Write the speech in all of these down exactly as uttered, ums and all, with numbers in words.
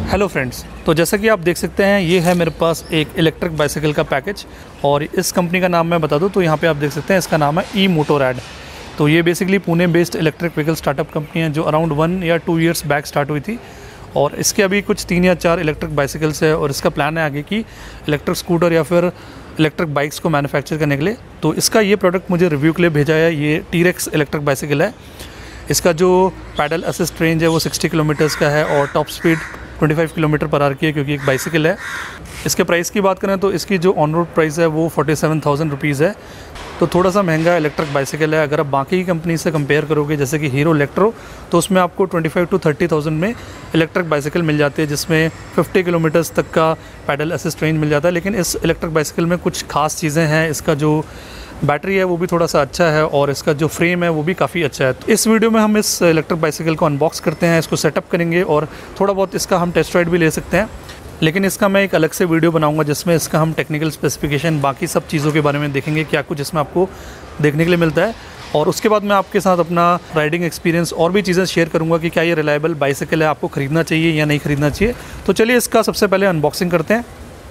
Hello friends, तो जैसा कि आप देख सकते हैं ये है मेरे पास एक इलेक्ट्रिक बाइसाइकिल का पैकेज और इस कंपनी का नाम मैं बता दूं तो यहाँ पे आप देख सकते हैं इसका नाम है ई मोटोरैड। तो ये basically Pune based electric vehicle startup company है जो अराउंड वन या टू इयर्स बैक स्टार्ट हुई थी और इसके अभी कुछ तीन या चार इलेक्ट्रिक बाइसाइकिल्स है और इसका प्लान है आगे की इलेक्ट्रिक स्कूटर या फिर इलेक्ट्रिक बाइक्स को मैन्युफैक्चर करने के लिए। तो इसका ये प्रोडक्ट मुझे रिव्यू के लिए भेजा है। ये टी-रेक्स इलेक्ट्रिक बाइसाइकिल है। इसका जो पैडल असिस्ट रेंज है वो सिक्सटी किलोमीटर्स का है और टॉप स्पीड पच्चीस किलोमीटर पर आवर की है क्योंकि एक बाइसाइकिल है। इसके प्राइस की बात करें तो इसकी जो ऑन रोड प्राइस है वो फोर्टी सेवन थाउजेंड रुपीज़ है। तो थोड़ा सा महंगा इलेक्ट्रिक बाइसाइकिल है। अगर आप बाकी कंपनी से कंपेयर करोगे जैसे कि हीरो इलेक्ट्रो तो उसमें आपको पच्चीस टू थर्टी थाउजेंड में इलेक्ट्रिक बाइसाइकिल मिल जाती है जिसमें फिफ्टी किलोमीटर्स तक का पैडल असिस्ट रेंज मिल जाता है। लेकिन इस इलेक्ट्रिक बाइसाइकिल में कुछ खास चीज़ें हैं। इसका जो बैटरी है वो भी थोड़ा सा अच्छा है और इसका जो फ्रेम है वो भी काफ़ी अच्छा है। तो इस वीडियो में हम इस इलेक्ट्रिक बाइसाइकिल को अनबॉक्स करते हैं, इसको सेटअप करेंगे और थोड़ा बहुत इसका हम टेस्ट राइड भी ले सकते हैं। लेकिन इसका मैं एक अलग से वीडियो बनाऊंगा जिसमें इसका हम टेक्निकल स्पेसिफिकेशन बाकी सब चीज़ों के बारे में देखेंगे, क्या कुछ इसमें आपको देखने के लिए मिलता है। और उसके बाद मैं आपके साथ अपना राइडिंग एक्सपीरियंस और भी चीज़ें शेयर करूँगा कि क्या ये रिलायबल बाइसाइकिल है, आपको ख़रीदना चाहिए या नहीं ख़रीदना चाहिए। तो चलिए इसका सबसे पहले अनबॉक्सिंग करते हैं।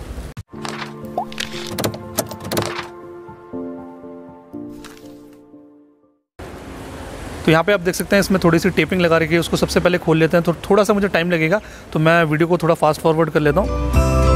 तो यहाँ पे आप देख सकते हैं इसमें थोड़ी सी टेपिंग लगा रखी है, उसको सबसे पहले खोल लेते हैं। तो थोड़ा सा मुझे टाइम लगेगा तो मैं वीडियो को थोड़ा फास्ट फॉरवर्ड कर लेता हूँ।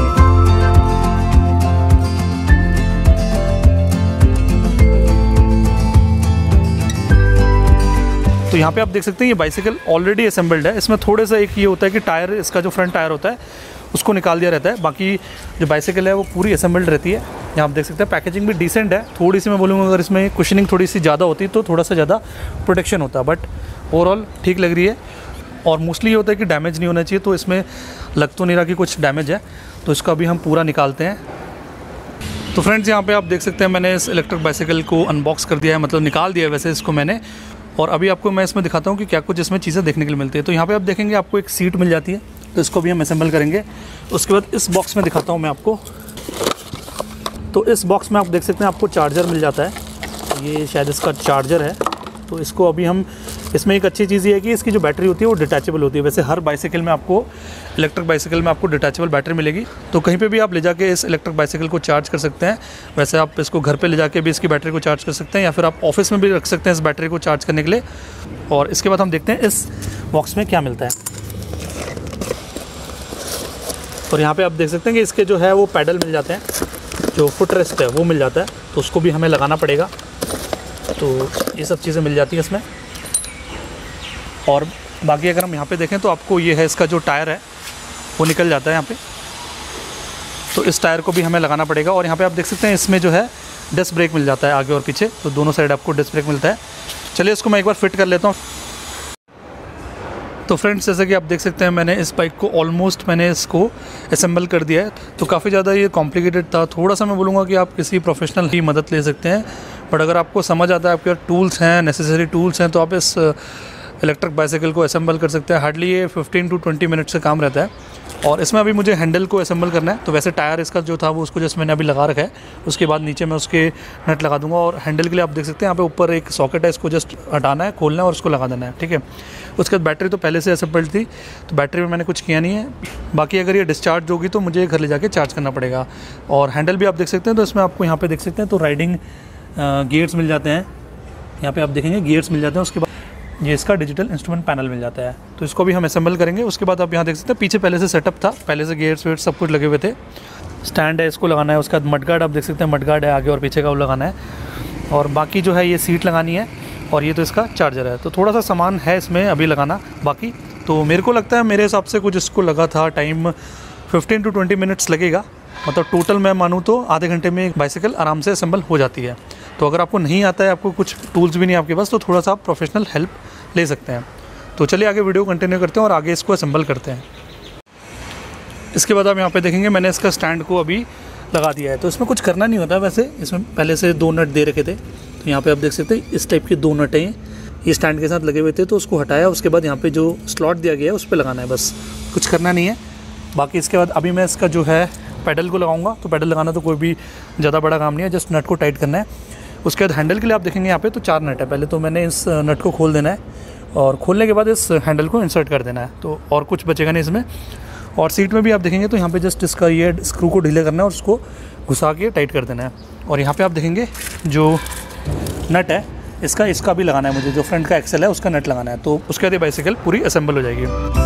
तो यहाँ पे आप देख सकते हैं ये बाइसाइकिल ऑलरेडी असेंबल्ड है। इसमें थोड़ा सा एक ये होता है कि टायर, इसका जो फ्रंट टायर होता है उसको निकाल दिया रहता है। बाकी जो बाइसाइकिल है वो पूरी असेंबल्ड रहती है। यहाँ आप देख सकते हैं पैकेजिंग भी डिसेंट है। थोड़ी सी मैं बोलूँगा अगर इसमें कुशनिंग थोड़ी सी ज़्यादा होती तो थोड़ा सा ज़्यादा प्रोटेक्शन होता, बट ओवरऑल ठीक लग रही है। और मोस्टली ये होता है कि डैमेज नहीं होना चाहिए, तो इसमें लग तो नहीं रहा कि कुछ डैमेज है। तो इसका अभी हम पूरा निकालते हैं। तो फ्रेंड्स यहाँ पर आप देख सकते हैं मैंने इस इलेक्ट्रिक बाइसाइकिल को अनबॉक्स कर दिया है, मतलब निकाल दिया है वैसे इसको मैंने। और अभी आपको मैं इसमें दिखाता हूँ कि क्या कुछ इसमें चीज़ें देखने के लिए मिलती है। तो यहाँ पे आप देखेंगे आपको एक सीट मिल जाती है, तो इसको भी हम असेंबल करेंगे। उसके बाद इस बॉक्स में दिखाता हूँ मैं आपको। तो इस बॉक्स में आप देख सकते हैं आपको चार्जर मिल जाता है। ये शायद इसका चार्जर है। तो इसको अभी हम, इसमें एक अच्छी चीज़ ये है कि इसकी जो बैटरी होती है वो डिटैचेबल होती है। वैसे हर बाइसाइकिल में आपको, इलेक्ट्रिक बाइसाइकिल में आपको डिटैचेबल बैटरी मिलेगी। तो कहीं पे भी आप ले जाके इस इलेक्ट्रिक बाइसाइकिल को चार्ज कर सकते हैं। वैसे आप इसको घर पे ले जाके भी इसकी बैटरी को चार्ज कर सकते हैं या फिर आप ऑफिस में भी रख सकते हैं इस बैटरी को चार्ज करने के लिए। और इसके बाद हम देखते हैं इस बॉक्स में क्या मिलता है। और यहाँ पर आप देख सकते हैं कि इसके जो है वो पैडल मिल जाते हैं, जो फुट रेस्ट है वो मिल जाता है, तो उसको भी हमें लगाना पड़ेगा। तो ये सब चीज़ें मिल जाती हैं इसमें। और बाकी अगर हम यहाँ पे देखें तो आपको ये है इसका जो टायर है वो निकल जाता है यहाँ पे, तो इस टायर को भी हमें लगाना पड़ेगा। और यहाँ पे आप देख सकते हैं इसमें जो है डिस्क ब्रेक मिल जाता है आगे और पीछे, तो दोनों साइड आपको डिस्क ब्रेक मिलता है। चलिए इसको मैं एक बार फिट कर लेता हूँ। तो फ्रेंड्स जैसे कि आप देख सकते हैं मैंने इस बाइक को ऑलमोस्ट मैंने इसको असेंबल कर दिया है। तो काफ़ी ज़्यादा ये कॉम्प्लिकेटेड था। थोड़ा सा मैं बोलूँगा कि आप किसी प्रोफेशनल की मदद ले सकते हैं, बट अगर आपको समझ आता है, आपके टूल्स हैं, नेसेसरी टूल्स हैं, तो आप इस इलेक्ट्रिक बाइसाइकिल को असेंबल कर सकते हैं। हार्डली ये फिफ्टीन टू ट्वेंटी मिनट से काम रहता है। और इसमें अभी मुझे हैंडल को असेंबल करना है। तो वैसे टायर इसका जो था वो उसको जस्ट मैंने अभी लगा रखा है। उसके बाद नीचे मैं उसके नट लगा दूंगा। और हैंडल के लिए आप देख सकते हैं यहाँ पे ऊपर एक सॉकेट है, इसको जस्ट हटाना है, खोलना है और उसको लगा देना है, ठीक है। उसके बाद बैटरी तो पहले से असेंबल्ड थी, तो बैटरी में मैंने कुछ किया नहीं है। बाकी अगर ये डिस्चार्ज होगी तो मुझे घर ले जाके चार्ज करना पड़ेगा। और हैंडल भी आप देख सकते हैं, तो इसमें आपको यहाँ पे देख सकते हैं तो राइडिंग गियर्स मिल जाते हैं। यहाँ पे आप देखेंगे गियर्स मिल जाते हैं। उसके बाद ये इसका डिजिटल इंस्ट्रूमेंट पैनल मिल जाता है, तो इसको भी हम असेंबल करेंगे। उसके बाद आप यहाँ देख सकते हैं पीछे पहले से सेटअप था, पहले से गियर्स वेयर सब कुछ लगे हुए थे। स्टैंड है, इसको लगाना है। उसके बाद मडगार्ड आप देख सकते हैं, मडगार्ड है आगे और पीछे का वो लगाना है। और बाकी जो है ये सीट लगानी है और ये तो इसका चार्जर है। तो थोड़ा सा सामान है इसमें अभी लगाना बाकी। तो मेरे को लगता है मेरे हिसाब से कुछ इसको लगा था time fifteen to twenty minutes लगेगा। मतलब टोटल मैं मानूँ तो आधे घंटे में एक बाइसाइकिल आराम से असेंबल हो जाती है। तो अगर आपको नहीं आता है, आपको कुछ टूल्स भी नहीं आपके पास, तो थोड़ा सा आप प्रोफेशनल हेल्प ले सकते हैं। तो चलिए आगे वीडियो कंटिन्यू करते हैं और आगे इसको असेंबल करते हैं। इसके बाद आप यहाँ पे देखेंगे मैंने इसका स्टैंड को अभी लगा दिया है। तो इसमें कुछ करना नहीं होता वैसे, इसमें पहले से दो नट दे रखे थे। तो यहाँ पे आप देख सकते हैं इस टाइप के दो नट हैं, ये स्टैंड के साथ लगे हुए थे। तो उसको हटाया, उसके बाद यहाँ पे जो स्लॉट दिया गया है उस पर लगाना है, बस कुछ करना नहीं है। बाकी इसके बाद अभी मैं इसका जो है पैडल को लगाऊंगा। तो पैडल लगाना तो कोई भी ज़्यादा बड़ा काम नहीं है, जस्ट नट को टाइट करना है। उसके बाद हैंडल के लिए आप देखेंगे यहाँ पे तो चार नट है। पहले तो मैंने इस नट को खोल देना है और खोलने के बाद इस हैंडल को इंसर्ट कर देना है, तो और कुछ बचेगा नहीं इसमें। और सीट में भी आप देखेंगे तो यहाँ पे जस्ट इसका ये स्क्रू को ढीला करना है और उसको घुसा के टाइट कर देना है। और यहाँ पे आप देखेंगे जो नट है इसका इसका भी लगाना है मुझे, जो फ्रंट का एक्सेल है उसका नट लगाना है, तो उसके बाद ये बाइसिकल पूरी असेंबल हो जाएगी।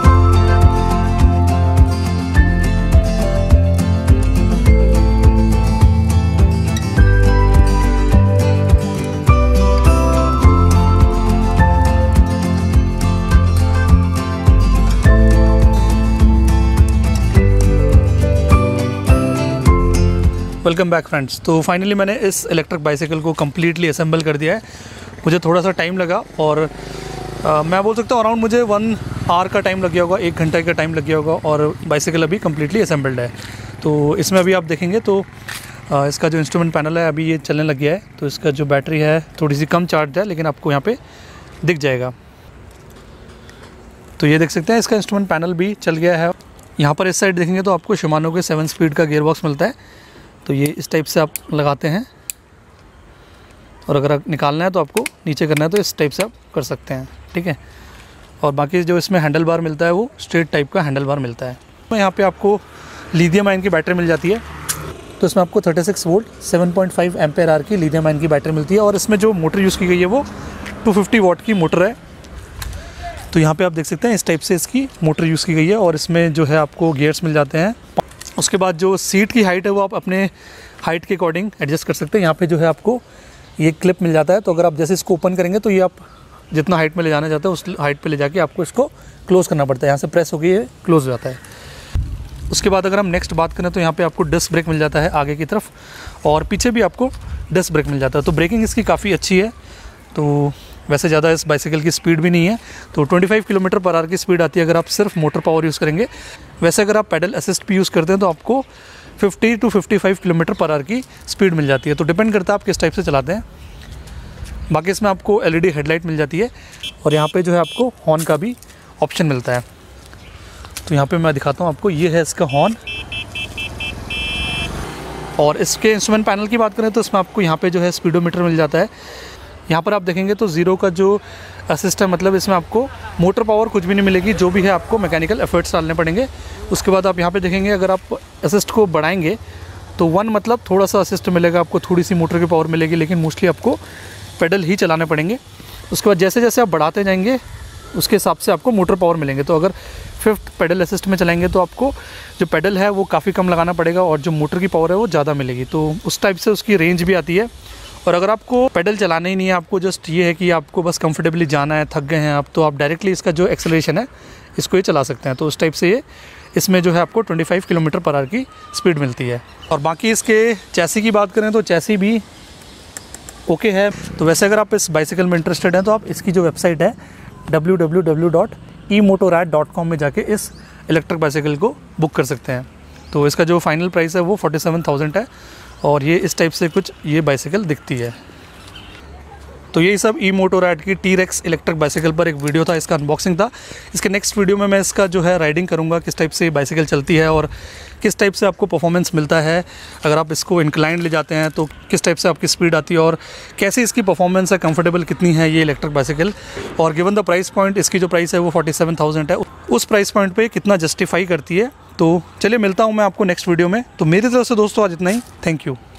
Welcome back friends. तो फाइनली मैंने इस इलेक्ट्रिक बाइसाइकिल को कम्प्लीटली असेंबल कर दिया है। मुझे थोड़ा सा टाइम लगा और आ, मैं बोल सकता हूँ अराउंड मुझे वन आवर का टाइम लग गया होगा, एक घंटे का टाइम लग गया होगा, और बाइसाइकिल अभी कम्प्लीटली असेंबल्ड है। तो इसमें अभी आप देखेंगे तो आ, इसका जो इंस्ट्रूमेंट पैनल है अभी ये चलने लग गया है। तो इसका जो बैटरी है थोड़ी सी कम चार्ज है, लेकिन आपको यहाँ पर दिख जाएगा। तो ये देख सकते हैं इसका इंस्ट्रूमेंट पैनल भी चल गया है। यहाँ पर इस साइड देखेंगे तो आपको शिमानो के सेवन स्पीड का गियर बॉक्स मिलता है। तो ये इस टाइप से आप लगाते हैं, और अगर निकालना है तो आपको नीचे करना है तो इस टाइप से आप कर सकते हैं, ठीक है। और बाकी जो इसमें हैंडल बार मिलता है वो स्ट्रेट टाइप का हैंडल बार मिलता है। तो यहाँ पे आपको लिथियम आयन की बैटरी मिल जाती है। तो इसमें आपको thirty six volt seven point five ampere hour की लिथियम आयन की बैटरी मिलती है। और इसमें जो मोटर यूज़ की गई है वो टू फिफ्टी वॉट की मोटर है। तो यहाँ पर आप देख सकते हैं इस टाइप से इसकी मोटर यूज़ की गई है। और इसमें जो है आपको गियर्स मिल जाते हैं। उसके बाद जो सीट की हाइट है वो आप अपने हाइट के अकॉर्डिंग एडजस्ट कर सकते हैं। यहाँ पे जो है आपको ये क्लिप मिल जाता है। तो अगर आप जैसे इसको ओपन करेंगे तो ये आप जितना हाइट में ले जाना चाहते हैं उस हाइट पे ले जाके आपको इसको क्लोज़ करना पड़ता है। यहाँ से प्रेस होकर ये क्लोज़ हो जाता है। उसके बाद अगर हम नेक्स्ट बात करें तो यहाँ पे आपको डिस्क ब्रेक मिल जाता है आगे की तरफ, और पीछे भी आपको डिस्क ब्रेक मिल जाता है। तो ब्रेकिंग इसकी काफ़ी अच्छी है। तो वैसे ज़्यादा इस बाइसाइकिल की स्पीड भी नहीं है। तो पच्चीस किलोमीटर पर आवर की स्पीड आती है अगर आप सिर्फ मोटर पावर यूज़ करेंगे। वैसे अगर आप पेडल असिस्ट भी यूज़ करते हैं तो आपको fifty to fifty five kilometre per hour की स्पीड मिल जाती है। तो डिपेंड करता है आप किस टाइप से चलाते हैं। बाकी इसमें आपको एलईडी हेडलाइट मिल जाती है, और यहाँ पे जो है आपको हॉर्न का भी ऑप्शन मिलता है। तो यहाँ पे मैं दिखाता हूँ आपको, ये है इसका हॉर्न। और इसके इंस्ट्रूमेंट पैनल की बात करें तो इसमें आपको यहाँ पे जो है स्पीडोमीटर मिल जाता है। यहाँ पर आप देखेंगे तो ज़ीरो का जो असिस्ट है, मतलब इसमें आपको मोटर पावर कुछ भी नहीं मिलेगी, जो भी है आपको मैकेनिकल एफर्ट्स डालने पड़ेंगे। उसके बाद आप यहाँ पे देखेंगे अगर आप असिस्ट को बढ़ाएंगे तो वन मतलब थोड़ा सा असिस्ट मिलेगा आपको, थोड़ी सी मोटर की पावर मिलेगी, लेकिन मोस्टली आपको पेडल ही चलाने पड़ेंगे। उसके बाद जैसे जैसे आप बढ़ाते जाएंगे उसके हिसाब से आपको मोटर पावर मिलेंगे। तो अगर फिफ्थ पेडल असिस्ट में चलाएंगे तो आपको जो पेडल है वो काफ़ी कम लगाना पड़ेगा, और जो मोटर की पावर है वो ज़्यादा मिलेगी। तो उस टाइप से उसकी रेंज भी आती है। और अगर आपको पेडल चलाना ही नहीं है, आपको जस्ट ये है कि आपको बस कंफर्टेबली जाना है, थक गए हैं आप, तो आप डायरेक्टली इसका जो एक्सेलरेशन है इसको ही चला सकते हैं। तो उस टाइप से ये इसमें जो है आपको पच्चीस किलोमीटर पर आवर की स्पीड मिलती है। और बाकी इसके चैसी की बात करें तो चैसी भी ओके है। तो वैसे अगर आप इस बाइसाइकिल में इंटरेस्टेड हैं तो आप इसकी जो वेबसाइट है W W W dot E Motorad dot com में जाके इस इलेक्ट्रिक बाइसाइकिल को बुक कर सकते हैं। तो इसका जो फाइनल प्राइस है वो फोर्टी सेवन थाउजेंड है, और ये इस टाइप से कुछ ये बाइसाइकिल दिखती है। तो यही सब ई मोटोरैड की टी रेक्स इलेक्ट्रिक बाइसाइकिल पर एक वीडियो था, इसका अनबॉक्सिंग था। इसके नेक्स्ट वीडियो में मैं इसका जो है राइडिंग करूँगा, किस टाइप से बाइसाइकिल चलती है और किस टाइप से आपको परफॉर्मेंस मिलता है। अगर आप इसको इंक्लाइन ले जाते हैं तो किस टाइप से आपकी स्पीड आती है, और कैसे इसकी परफॉर्मेंस है, कंफर्टेबल कितनी है ये इलेक्ट्रिक बाइसाइकिल। और गिवन द प्राइस पॉइंट, इसकी जो प्राइस है वो फोर्टी सेवन थाउजेंड है, उस प्राइस पॉइंट पर कितना जस्टिफाई करती है। तो चलिए मिलता हूँ मैं आपको नेक्स्ट वीडियो में। तो मेरी तरफ से दोस्तों आज इतना ही। Thank you.